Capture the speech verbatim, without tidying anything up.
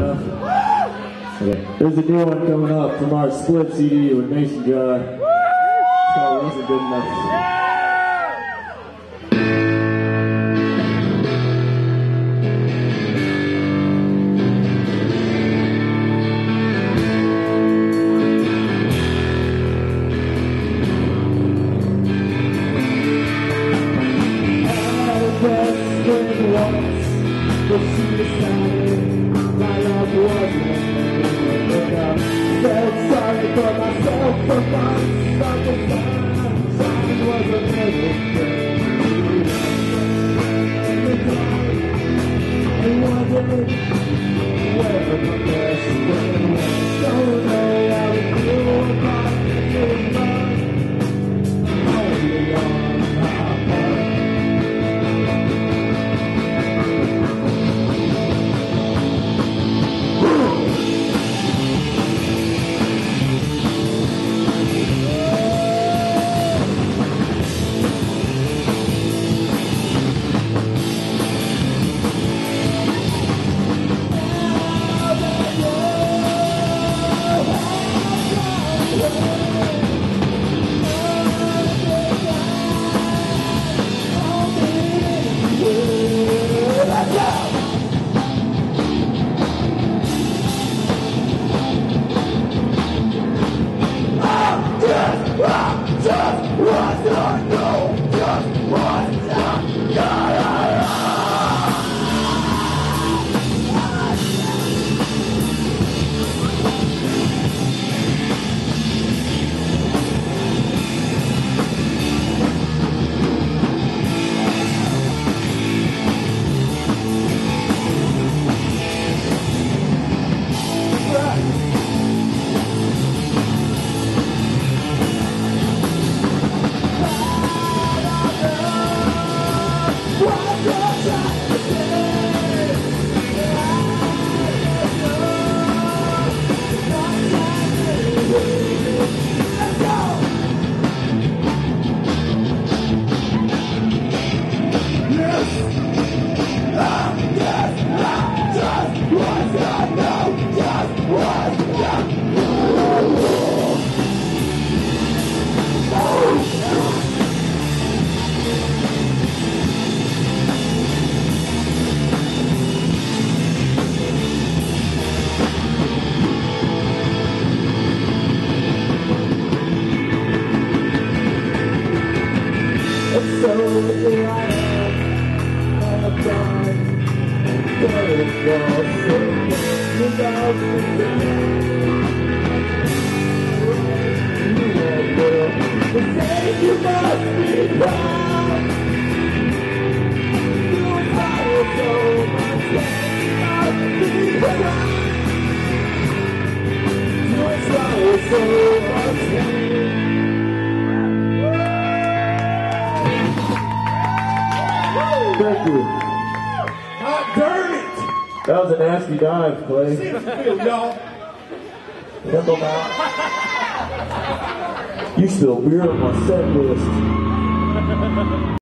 enough? Okay. There's a new one coming up from our split C D with Mason Jar. It's called Wasn't Good Enough. But she decided my love wasn't enough. Felt sorry for myself for months. But the sunshine was a little thing. I wondered where my best friend was. Don't know how to feel about it. Only on my heart. So here I am, I've gone, there it goes, without the you won't will, they say you must be proud, you inspire so much, not be proud, you inspire so much. Thank you. Hot darn it! That was a nasty dive, Clay. Simpsonville, y'all. Temple Mount. You still weird on my set list.